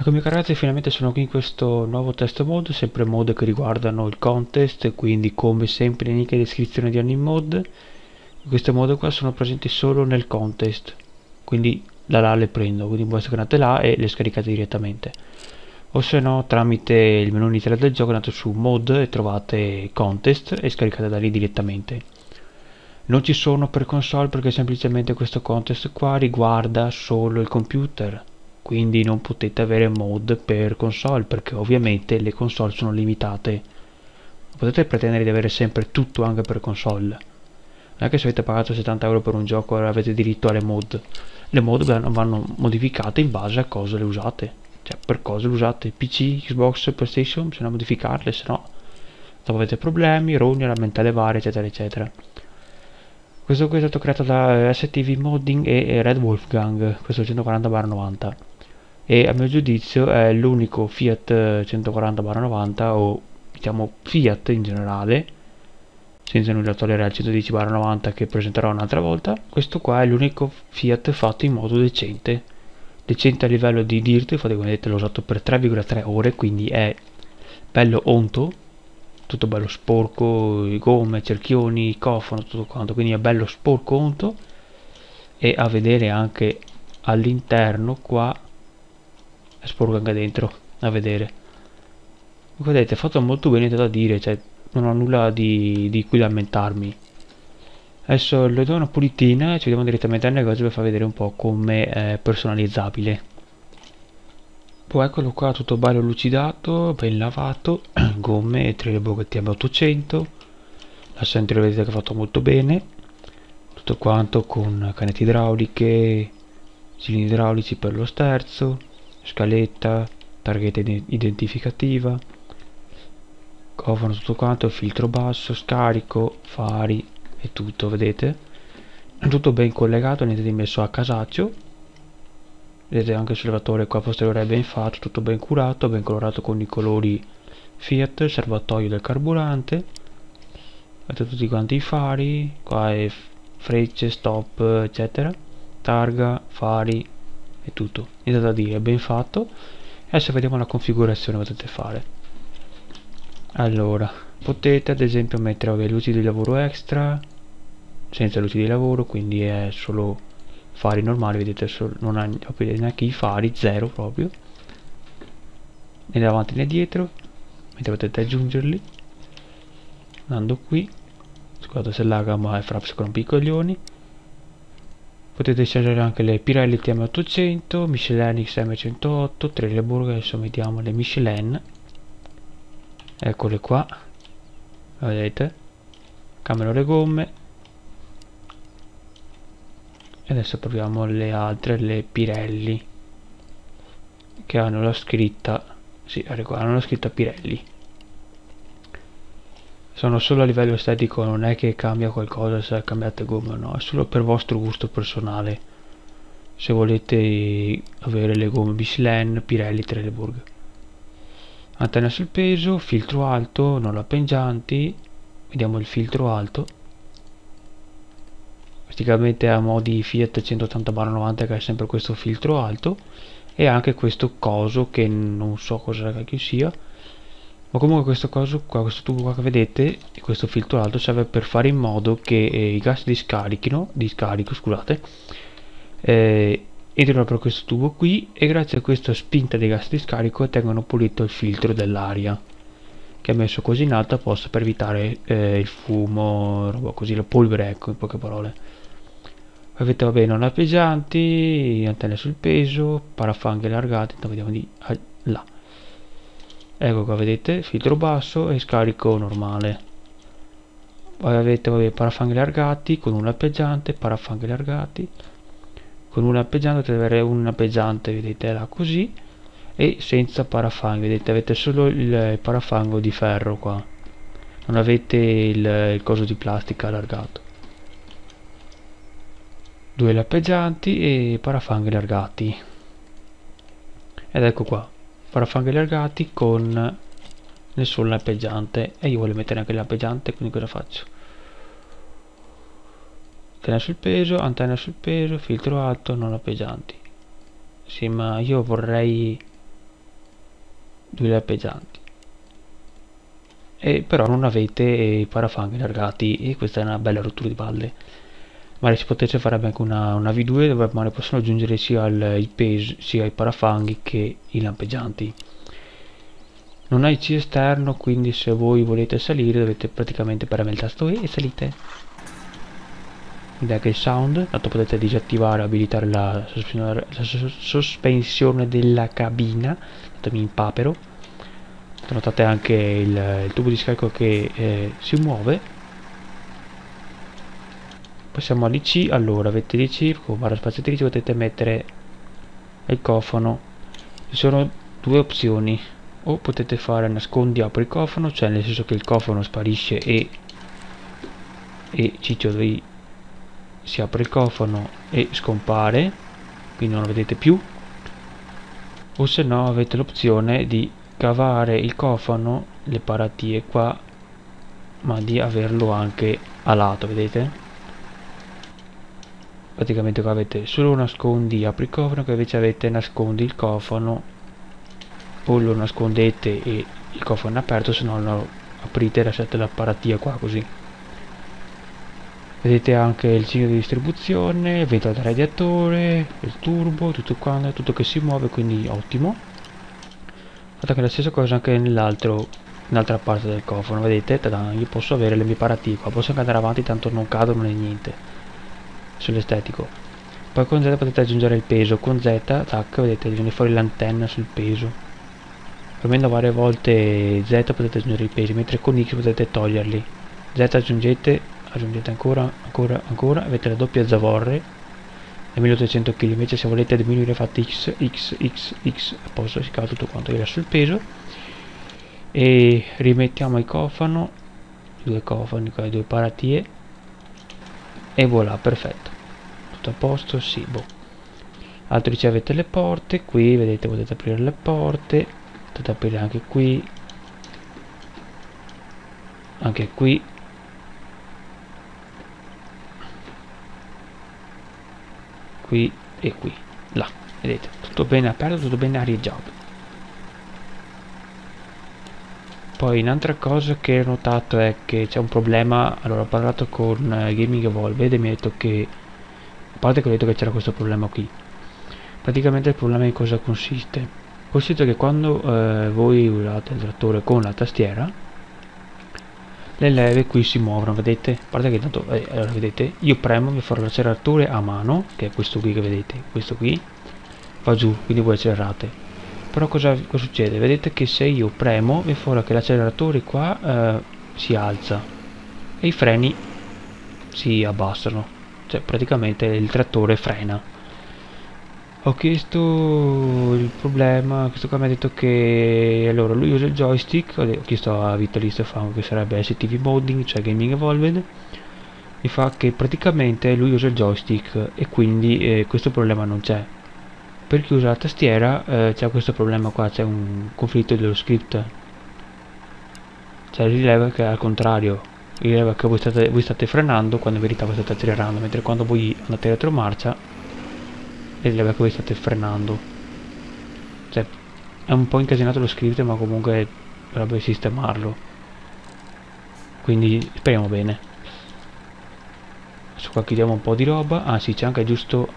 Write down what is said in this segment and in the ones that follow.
Eccomi ragazzi, finalmente sono qui in questo nuovo test mode, sempre mod che riguardano il contest, quindi come sempre link e descrizione di ogni mod. In questo modo qua sono presenti solo nel contest, quindi da là le prendo, quindi voi scaricate là e le scaricate direttamente. O se no tramite il menu iniziale del gioco andate su mod e trovate contest e scaricate da lì direttamente. Non ci sono per console perché semplicemente questo contest qua riguarda solo il computer, quindi non potete avere mod per console perché ovviamente le console sono limitate. Non potete pretendere di avere sempre tutto anche per console. Non è che se avete pagato 70 euro per un gioco avete diritto alle mod. Le mod vanno modificate in base a cosa le usate, cioè per cosa le usate. PC, Xbox, PlayStation bisogna modificarle, se no dopo avete problemi, rogni, lamentele varie eccetera eccetera. Questo qui è stato creato da STV Modding e Red Wolfgang, questo 140/90, e a mio giudizio è l'unico Fiat 140/90 o diciamo Fiat in generale, senza nulla togliere al 110/90 che presenterò un'altra volta. Questo qua è l'unico Fiat fatto in modo decente, decente a livello di dirt. Infatti come vedete l'ho usato per 3,3 ore, quindi è bello onto, tutto bello sporco, gomme, cerchioni, cofano, tutto quanto, quindi è bello sporco onto. E a vedere anche all'interno qua è sporco anche dentro, a vedere. Come vedete è fatto molto bene da dire, cioè non ho nulla di cui lamentarmi. Adesso le do una pulitina e ci vediamo direttamente al negozio per far vedere un po' come è personalizzabile. Poi eccolo qua, tutto bello lucidato, ben lavato, gomme e Trelleborg TM800, l'assento lo vedete che è fatto molto bene, tutto quanto con canette idrauliche, cilindri idraulici per lo sterzo, scaletta, targhetta identificativa, cofano, tutto quanto, filtro basso, scarico, fari e tutto, vedete? Tutto ben collegato, niente di messo a casaccio. Vedete anche il sollevatore qua posteriore è ben fatto, tutto ben curato, ben colorato con i colori Fiat, il serbatoio del carburante, vedete tutti quanti i fari, qua è frecce, stop, eccetera, targa, fari e tutto, niente da dire, è ben fatto. Adesso vediamo la configurazione che potete fare. Allora, potete ad esempio mettere le luci di lavoro extra, senza luci di lavoro, quindi è solo fari normali, vedete, non ha neanche i fari, zero proprio, né davanti né dietro, mentre potete aggiungerli andando qui. Scusate se laga, ma è Fraps con piccolioni. Potete scegliere anche le Pirelli TM800, Michelin XM108, Trelleborg, adesso mettiamo le Michelin, eccole qua, vedete, cambiano le gomme. E adesso proviamo le altre, le Pirelli, che hanno la scritta, sì, hanno la scritta Pirelli. Sono solo a livello estetico, non è che cambia qualcosa se cambiate gomme o no, è solo per vostro gusto personale. Se volete avere le gomme Michelin, Pirelli, Trelleborg. Antenna sul peso, filtro alto, non lampeggianti, vediamo il filtro alto. Praticamente a modi Fiat 180/90 che è sempre questo filtro alto, e anche questo coso che non so cosa che sia, ma comunque questo coso qua, questo tubo qua che vedete, questo filtro alto serve per fare in modo che i gas di scarico, scusate, entrano per questo tubo qui, e grazie a questa spinta dei gas di scarico tengono pulito il filtro dell'aria, che è messo così in alto apposta per evitare il fumo, roba così, la polvere, ecco, in poche parole. Avete, va bene, non lampeggianti, antenne sul peso, parafanghe allargate, vediamo di là. Ecco qua, vedete, filtro basso e scarico normale. Poi avete, vabbè, parafanghi allargati con un lampeggiante, parafanghi allargati con un lampeggiante, potete avere un lampeggiante, vedete, là così, e senza parafanghi, vedete, avete solo il parafango di ferro qua, non avete il coso di plastica allargato. Due lampeggianti e parafanghi allargati, ed ecco qua, parafanghi allargati con nessun lampeggiante, e io voglio mettere anche il lampeggiante, quindi cosa faccio? Antenna sul peso, filtro alto, non lampeggianti. Sì, ma io vorrei due lampeggianti, e però non avete i parafanghi allargati, e questa è una bella rottura di balle. Magari si potesse fare anche una V2 dove magari possono aggiungere sia il peso, sia i parafanghi che i lampeggianti. Non ha IC esterno, quindi se voi volete salire dovete praticamente premere il tasto E e salite. Quindi anche il sound, tanto potete disattivare o abilitare la sospensione della cabina. Datemi in papero. Notate anche il tubo di scarico che si muove. Passiamo all'IC. Allora avete l'IC con barra spaziatrice, potete mettere il cofano. Ci sono due opzioni: o potete fare nascondi apri il cofano, cioè nel senso che il cofano sparisce e Ciccio si apre il cofano e scompare, quindi non lo vedete più. O se no avete l'opzione di cavare il cofano, le paratie qua, ma di averlo anche a lato, vedete? Praticamente qua avete solo nascondi apri il cofano, che invece avete nascondi il cofano, o lo nascondete e il cofano è aperto, se no lo aprite e lasciate la paratia qua così. Vedete anche il segno di distribuzione, il vento del radiatore, il turbo, tutto quanto, tutto che si muove, quindi ottimo. Fate anche la stessa cosa anche nell'altra parte del cofano, vedete? Tada, io posso avere le mie paratie qua, posso anche andare avanti, tanto non cadono né niente. Sull'estetico. Poi con Z potete aggiungere il peso, con Z, tac, vedete, viene fuori l'antenna sul peso. Premendo varie volte Z potete aggiungere i pesi, mentre con X potete toglierli. Z aggiungete ancora, avete la doppia zavorre da 1800 kg, invece se volete diminuire fate X, a posto, si cava tutto quanto, io lascio il peso e rimettiamo il cofano, due cofani con le due paratie e voilà, perfetto, tutto a posto, sì, boh. Altro dice avete le porte, qui vedete potete aprire le porte, potete aprire anche qui qui e qui, là, vedete, tutto bene aperto, tutto bene arieggiato. Poi un'altra cosa che ho notato è che c'è un problema. Allora ho parlato con Gaming Evolved e mi ha detto che, a parte che ho detto che c'era questo problema qui, praticamente il problema in cosa consiste? Consiste che quando voi usate il trattore con la tastiera, le leve qui si muovono, vedete? A parte che tanto, allora vedete, io premo, mi farò l'acceleratore a mano, che è questo qui che vedete, questo qui va giù, quindi voi accelerate. Però cosa succede? Vedete che se io premo, mi farà che l'acceleratore qua si alza e i freni si abbassano, cioè praticamente il trattore frena. Ho chiesto il problema, questo qua mi ha detto che allora lui usa il joystick, ho chiesto a Vitaly Stefano, che sarebbe STV Modding, cioè Gaming Evolved, mi fa che praticamente lui usa il joystick e quindi questo problema non c'è. Per chi usa la tastiera c'è questo problema qua, c'è un conflitto dello script, cioè rileva che al contrario, rileva che voi state frenando quando in verità voi state accelerando, mentre quando voi andate retromarcia rileva che voi state frenando. Cioè è un po' incasinato lo script, ma comunque dovrebbe sistemarlo, quindi speriamo bene. Adesso qua chiudiamo un po' di roba. Ah sì, c'è anche giusto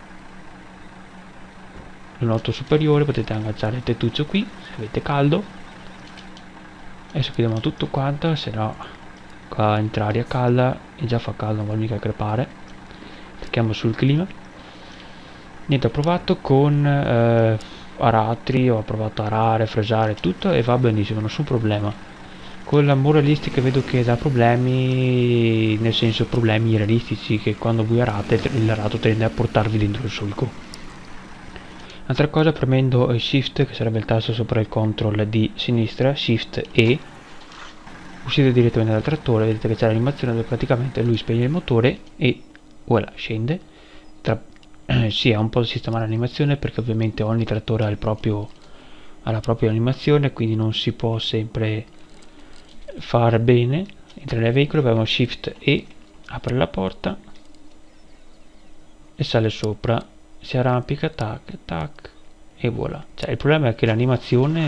il noto superiore, potete agganciare il tettuccio qui se avete caldo. Adesso chiudiamo tutto quanto, se no qua entra aria calda e già fa caldo, non vuol mica crepare. Clicchiamo sul clima. Niente, ho provato con aratri, ho provato a arare, fresare tutto e va benissimo, nessun problema. Con la moralistica vedo che dà problemi, nel senso problemi realistici, che quando voi arate l'arato tende a portarvi dentro il solco. Altra cosa, premendo Shift, che sarebbe il tasto sopra il control di sinistra, Shift E, uscite direttamente dal trattore, vedete che c'è l'animazione dove praticamente lui spegne il motore e voilà, scende. Sì, è un po' da sistemare l'animazione, perché ovviamente ogni trattore ha la propria animazione, quindi non si può sempre fare bene. Entra nel veicolo, abbiamo Shift E, apre la porta e sale sopra, si arrampica, tac tac, e voilà. Cioè, il problema è che l'animazione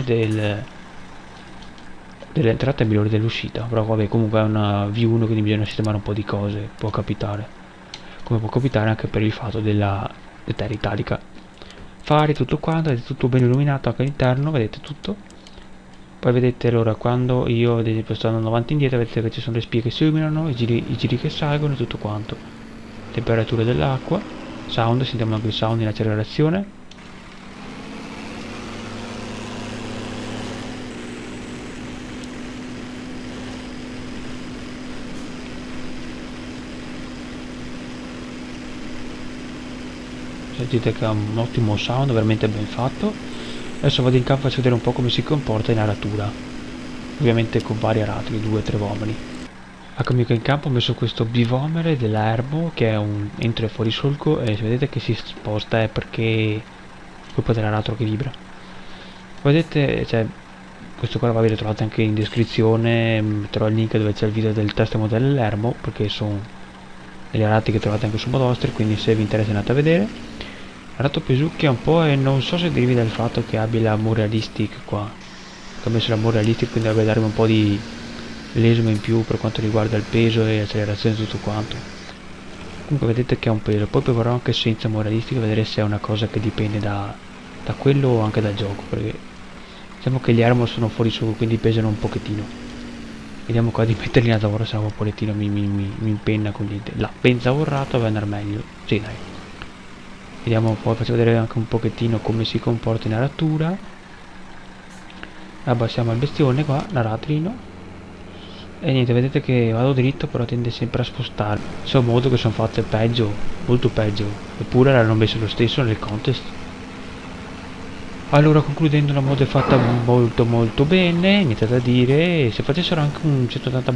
dell'entrata è migliore dell'uscita, però vabbè, comunque è una V1, quindi bisogna sistemare un po' di cose, può capitare, come può capitare anche per il fatto della terra italica. Fari, tutto quanto, vedete tutto ben illuminato anche all'interno, vedete tutto. Poi vedete allora quando io ad esempio sto andando avanti e indietro, vedete che ci sono le spie che si illuminano, i giri che salgono e tutto quanto. Temperatura dell'acqua, sound, sentiamo anche il sound in accelerazione. Sentite che ha un ottimo sound, veramente ben fatto. Adesso vado in campo e faccio vedere un po' come si comporta in aratura, ovviamente con vari aratri, 2-3 uomini. Eccomi che in campo ho messo questo bivomere dell'erbo che è un entro e fuori solco, e se vedete che si sposta è perché colpa dell'aratro che vibra. Vedete, cioè, questo qua l'avete trovato anche in descrizione, metterò il link dove c'è il video del test modello dell'erbo, perché sono degli aratri che trovate anche su Modoster, quindi se vi interessa andate a vedere. Arato Pesucchia un po', e non so se derivi dal fatto che abbia la Morealistic qua, che ho messo la Morealistic, quindi dovrebbe darmi un po' di l'esimo in più per quanto riguarda il peso e l'accelerazione e tutto quanto. Comunque vedete che ha un peso, poi proverò anche senza Morealistic a vedere se è una cosa che dipende da quello o anche dal gioco, perché diciamo che gli Armor sono fuori su, quindi pesano un pochettino. Vediamo qua di metterli a lavoro, se no un pochettino mi impenna, quindi la penza vorrato va andare meglio. Sì, dai. Vediamo, poi faccio vedere anche un pochettino come si comporta in aratura. Abbassiamo il bestione qua, l'aratrino. E niente, vedete che vado dritto, però tende sempre a spostare. C'è un modo che sono fatte peggio, molto peggio, eppure l'hanno messo lo stesso nel contest. Allora, concludendo, la mod è fatta molto bene, niente da dire. Se facessero anche un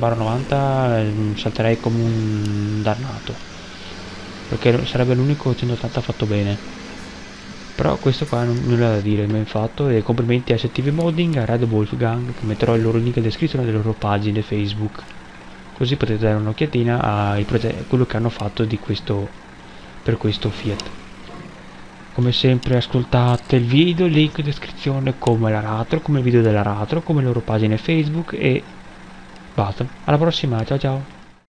180/90 salterei come un dannato, perché sarebbe l'unico 180 fatto bene. Però questo qua nulla da dire, ben fatto, e complimenti a STV Modding, a Red Wolfgang, che metterò il loro link in descrizione delle loro pagine Facebook, così potete dare un'occhiatina a quello che hanno fatto per questo Fiat. Come sempre ascoltate il video, link in descrizione, come l'aratro, come il video dell'aratro, come le loro pagine Facebook, e basta. Alla prossima, ciao ciao!